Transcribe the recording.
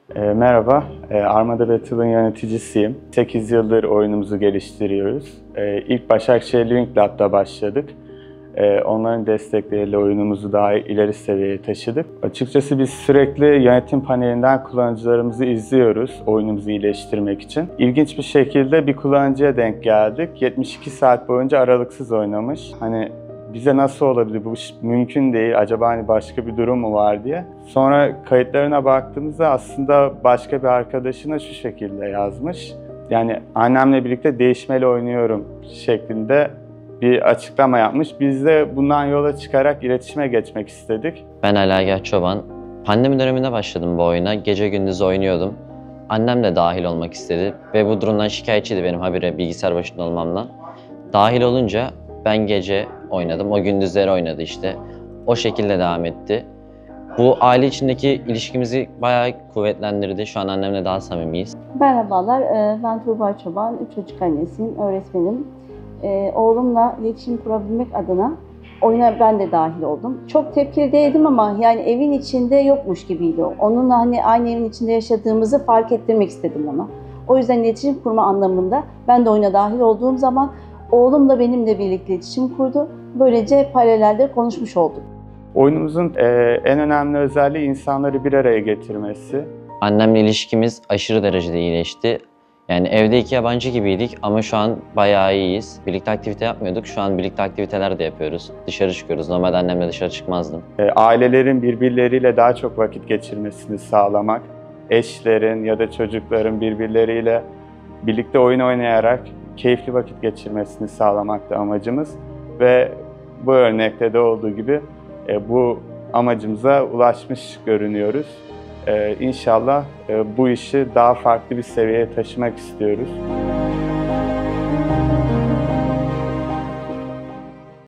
Merhaba, Armada Battle'ın yöneticisiyim. 8 yıldır oyunumuzu geliştiriyoruz. İlk Başakşehir Link Lab'da başladık. Onların destekleriyle oyunumuzu daha ileri seviyeye taşıdık. Açıkçası biz sürekli yönetim panelinden kullanıcılarımızı izliyoruz oyunumuzu iyileştirmek için. İlginç bir şekilde bir kullanıcıya denk geldik. 72 saat boyunca aralıksız oynamış. Bize nasıl olabilir, bu iş mümkün değil, acaba başka bir durum mu var diye. Sonra kayıtlarına baktığımızda aslında başka bir arkadaşına şu şekilde yazmış. Yani annemle birlikte değişmeli oynuyorum şeklinde bir açıklama yapmış. Biz de bundan yola çıkarak iletişime geçmek istedik. Ben Alagah Çoban. Pandemi döneminde başladım bu oyuna. Gece gündüz oynuyordum. Annem de dahil olmak istedi ve bu durumdan şikayetçiydi benim habire bilgisayar başında olmamdan. Dahil olunca ben gece oynadım, o gündüzleri oynadı işte. O şekilde devam etti. Bu aile içindeki ilişkimizi bayağı kuvvetlendirdi. Şu an annemle daha samimiyiz. Merhabalar, ben Tuğba Çoban, 3 çocuk annesiyim, öğretmenim. Oğlumla iletişim kurabilmek adına oyuna ben de dahil oldum. Çok tepkili değildim ama yani evin içinde yokmuş gibiydi o. Onunla aynı evin içinde yaşadığımızı fark ettirmek istedim ona. O yüzden iletişim kurma anlamında ben de oyuna dahil olduğum zaman oğlum da benimle birlikte iletişim kurdu. Böylece paralelde konuşmuş olduk. Oyunumuzun en önemli özelliği insanları bir araya getirmesi. Annemle ilişkimiz aşırı derecede iyileşti. Yani evde iki yabancı gibiydik ama şu an bayağı iyiyiz. Birlikte aktivite yapmıyorduk, şu an birlikte aktiviteler de yapıyoruz. Dışarı çıkıyoruz, normalde annemle dışarı çıkmazdım. Ailelerin birbirleriyle daha çok vakit geçirmesini sağlamak, eşlerin ya da çocukların birbirleriyle birlikte oyun oynayarak keyifli vakit geçirmesini sağlamak da amacımız. Ve bu örnekte de olduğu gibi bu amacımıza ulaşmış görünüyoruz. İnşallah bu işi daha farklı bir seviyeye taşımak istiyoruz.